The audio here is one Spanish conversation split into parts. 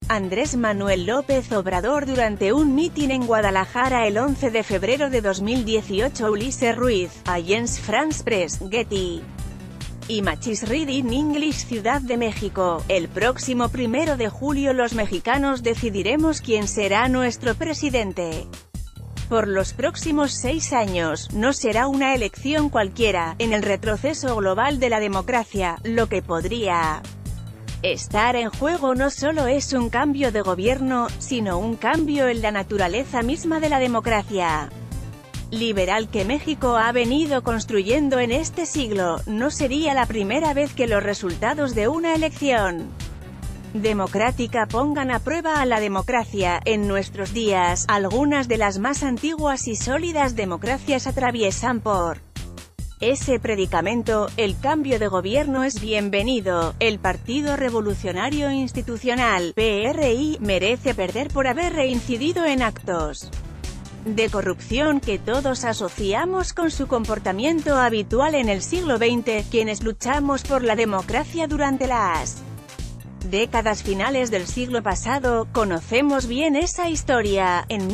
Andrés Manuel López Obrador durante un mitin en Guadalajara el 11 de febrero de 2018. Ulises Ruiz, Agence France Press, Getty Images Reading English. Ciudad de México. El próximo 1 de julio los mexicanos decidiremos quién será nuestro presidente. Por los próximos 6 años, no será una elección cualquiera, en el retroceso global de la democracia, lo que podría estar en juego no solo es un cambio de gobierno, sino un cambio en la naturaleza misma de la democracia liberal que México ha venido construyendo en este siglo. No sería la primera vez que los resultados de una elección democrática pongan a prueba a la democracia. En nuestros días, algunas de las más antiguas y sólidas democracias atraviesan por ese predicamento. El cambio de gobierno es bienvenido. El Partido Revolucionario Institucional, PRI, merece perder por haber reincidido en actos de corrupción que todos asociamos con su comportamiento habitual en el siglo XX. Quienes luchamos por la democracia durante las décadas finales del siglo pasado, conocemos bien esa historia. En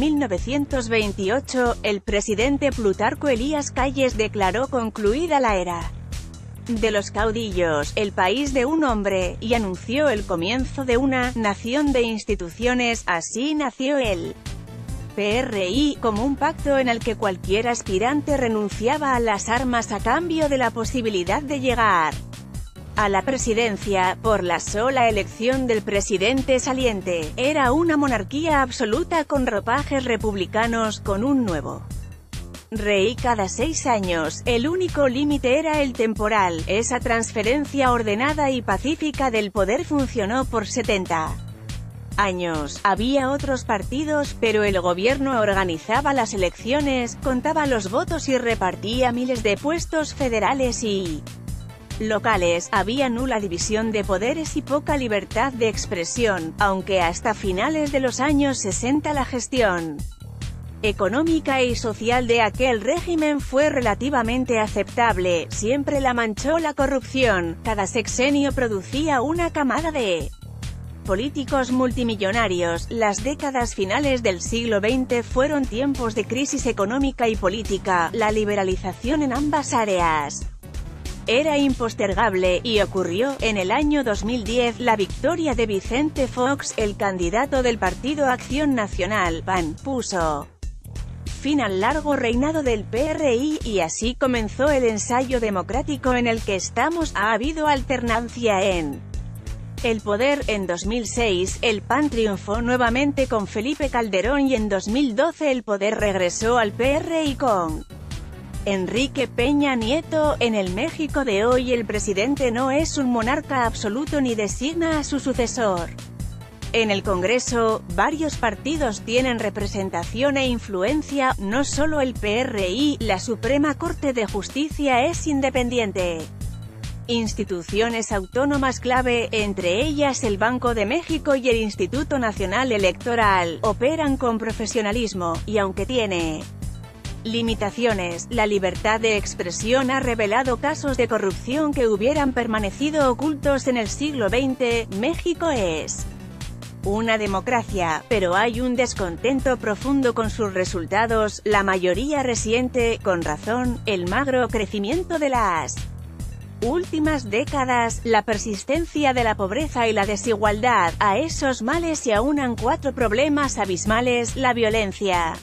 1928, el presidente Plutarco Elías Calles declaró concluida la era de los caudillos, el país de un hombre, y anunció el comienzo de una nación de instituciones. Así nació el PRI, como un pacto en el que cualquier aspirante renunciaba a las armas a cambio de la posibilidad de llegar a la presidencia, por la sola elección del presidente saliente. Era una monarquía absoluta con ropajes republicanos, con un nuevo rey cada 6 años. El único límite era el temporal. Esa transferencia ordenada y pacífica del poder funcionó por 70 años. Había otros partidos, pero el gobierno organizaba las elecciones, contaba los votos y repartía miles de puestos federales y locales. Había nula división de poderes y poca libertad de expresión, aunque hasta finales de los años 60 la gestión económica y social de aquel régimen fue relativamente aceptable. Siempre la manchó la corrupción. Cada sexenio producía una camada de políticos multimillonarios. Las décadas finales del siglo XX fueron tiempos de crisis económica y política. La liberalización en ambas áreas era impostergable, y ocurrió. En el año 2010, la victoria de Vicente Fox, el candidato del Partido Acción Nacional, PAN, puso fin al largo reinado del PRI, y así comenzó el ensayo democrático en el que estamos. Ha habido alternancia en el poder. En 2006, el PAN triunfó nuevamente con Felipe Calderón, y en 2012 el poder regresó al PRI con Enrique Peña Nieto. En el México de hoy el presidente no es un monarca absoluto ni designa a su sucesor. En el Congreso, varios partidos tienen representación e influencia, no solo el PRI. La Suprema Corte de Justicia es independiente. Instituciones autónomas clave, entre ellas el Banco de México y el Instituto Nacional Electoral, operan con profesionalismo, y aunque tiene limitaciones, la libertad de expresión ha revelado casos de corrupción que hubieran permanecido ocultos en el siglo XX. México es una democracia, pero hay un descontento profundo con sus resultados. La mayoría resiente, con razón, el magro crecimiento de las últimas décadas, la persistencia de la pobreza y la desigualdad. A esos males se aunan 4 problemas abismales: la violencia,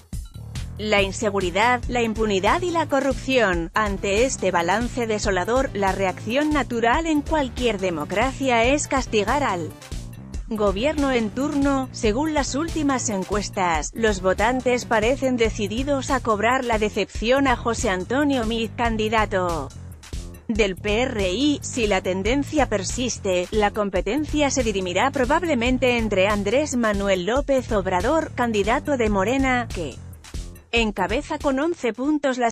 la inseguridad, la impunidad y la corrupción. Ante este balance desolador, la reacción natural en cualquier democracia es castigar al gobierno en turno. Según las últimas encuestas, los votantes parecen decididos a cobrar la decepción a José Antonio Meade, candidato del PRI. Si la tendencia persiste, la competencia se dirimirá probablemente entre Andrés Manuel López Obrador, candidato de Morena, que encabeza con 11 puntos la